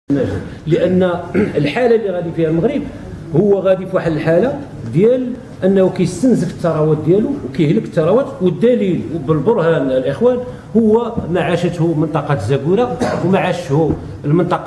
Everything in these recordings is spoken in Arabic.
لان الحاله اللي غادي فيها المغرب هو غادي في واحد الحاله ديال انه كيستنزف الثروات ديالو وكيهلك الثروات، والدليل بالبرهان الاخوان هو ما عاشته منطقه زاكوره وما عاشته المنطقه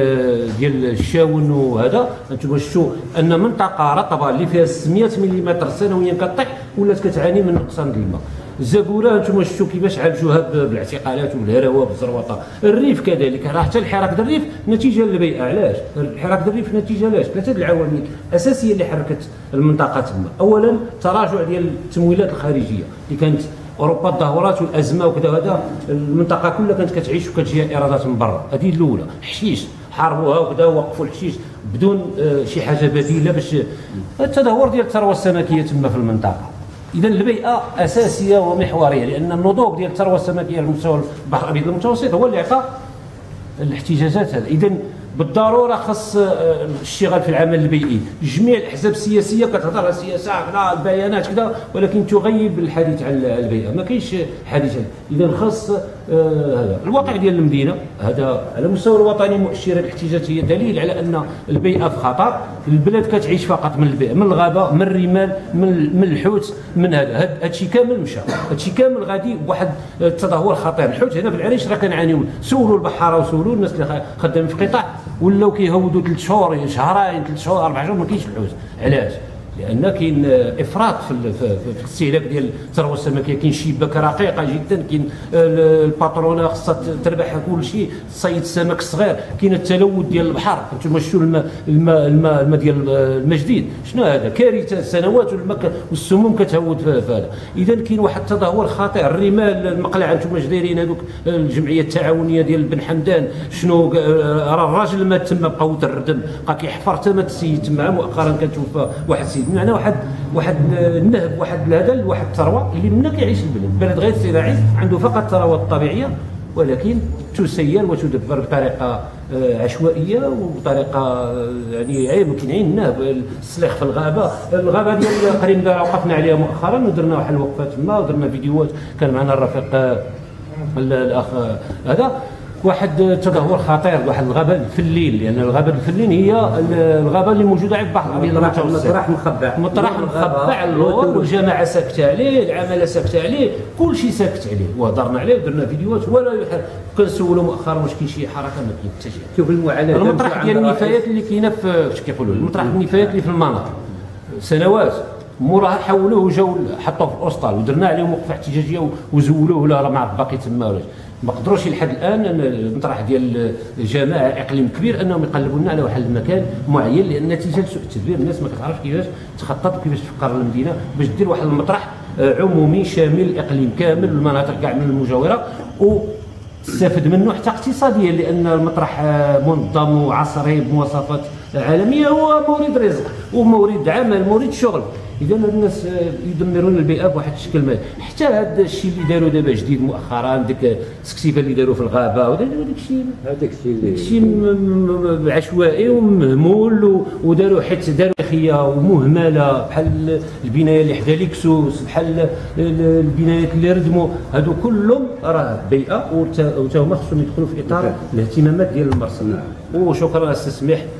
ديال الشاون. وهذا انتم شفتوا ان منطقه رطبه اللي فيها 600 ملم سنويا كطيح ولات كتعاني من نقصان الماء. زاكوره انتم شفتوا كيفاش عالجوها بالاعتقالات والهروه بالزروطه. الريف كذلك، راه حتى الحراك ديال الريف نتيجه للبيئه. علاش الحراك ديال الريف؟ نتيجه علاش؟ ثلاثه العوامل الاساسيه اللي حركت المنطقه تما. اولا تراجع ديال التمويلات الخارجيه اللي كانت اوروبا الظهورات والازمه وكذا، هذا المنطقه كلها كانت كتعيش وكتجيها ايرادات من برا. هذه الاولى. حشيش حاربوها وكذا ووقفوا الحشيش بدون شي حاجه بديله باش التدهور ديال الثروه السمكيه تما في المنطقه. اذا البيئه اساسيه ومحوريه، لان النضوج ديال الثروه السمكيه على مستوى البحر الابيض المتوسط هو اللي عطى الاحتجاجات هذا. اذا بالضروره خاص الاشتغال في العمل البيئي. جميع الاحزاب السياسيه كتهضر على السياسه على البيانات كذا، ولكن تغيب الحديث عن البيئه، ما كاينش حديث. اذا خاص هذا الواقع ديال المدينه هذا على المستوى الوطني. مؤشرات الاحتجاجات هي دليل على ان البيئه في خطر. البلاد كتعيش فقط من البيئه، من الغابه، من الرمال، من الحوت، من هذا الشيء كامل مشى. هادشي كامل غادي بواحد التدهور خطير. الحوت هنا في العريش راه كنعانيو. سولوا البحاره وسولوا الناس اللي خدامين في قطاع، ولاو كيهودوا 3 شهور، شهرين، 3 شهور، 4 شهور ما كاينش الحوت. علاش؟ لان كاين افراط في الاستهلاك ديال الثروه السمكيه. كاين شبكه رقيقه جدا، كاين الباترونه خصها تربح كل شيء، صيد السمك الصغير، كاين التلوث ديال البحر. انتم شفتوا الماء ديال الماء جديد شنو هذا؟ كارثه. سنوات والسموم كتهود في هذا. اذا كاين واحد التدهور خطير. الرمال المقلعه انتم اش دايرين هذوك الجمعيه التعاونيه ديال بن حمدان، شنو راه الراجل مات تما بقى وتردم، بقى كيحفر تما السيد تما. مؤخرا كتوفى واحد السيد. بمعنى واحد النهب، واحد هذا، واحد الثروه اللي منها كيعيش البلد. بلد غير زراعي عنده فقط ثروات طبيعيه، ولكن تسير وتدبر بطريقه عشوائيه وبطريقه يعني يمكن النهب. السلاخ في الغابه ديال قريم وقفنا عليها مؤخرا ودرنا واحد الوقفه تما ودرنا فيديوهات. كان معنا الرفيق الاخ هذا. واحد التدهور خطير، واحد الغابه الفلين، لان الغابه الفلين هي الغابه اللي موجوده على البحر الابيض المتوسط. مطرح مخبع اللور، والجماعه ساكته عليه، العماله ساكته عليه، كل شيء ساكت عليه. وهضرنا عليه ودرنا فيديوهات ولا يحرك. كنسولوا مؤخرا واش كاين شي حركه؟ ما كاين حتى شي. شوف المعاناه. المطرح ديال النفايات اللي كاينه في كيقولوا المطرح النفايات اللي في المناطق سنوات موراها حولوه وجاو حطوه في الاسطال ودرنا عليهم وقفه احتجاجيه وزولوه، ولا راه ما عرف باقي تما ولا ما قدروش لحد الان. المطرح ديال جماعه اقليم كبير انهم يقلبوا لنا على واحد المكان معين، لان نتيجه لسوء التدبير الناس ما كتعرفش كيفاش تخطط وكيفاش تفكر المدينه باش دير واحد المطرح عمومي شامل الاقليم كامل والمناطق كاع من المجاوره، وتستفد منه حتى اقتصاديا، لان المطرح منظم وعصري بمواصفات عالميه، هو مورد رزق ومورد عمل، مورد شغل. اذا الناس يدمرون البيئه بواحد الشكل ما. حتى هذا الشيء اللي داروا دابا جديد مؤخرا، ديك السكسيفه اللي داروا في الغابه، وداك الشيء عشوائي ومهمول، وداروا حيت داروا خيه ومهمله بحال البنايه اللي حدا ليكسوس، بحال البنايات اللي ردموا. هادو كلهم راه بيئه، وتا هما خصهم يدخلوا في اطار الاهتمامات ديال المرسى. وشكرا استاذ سميح.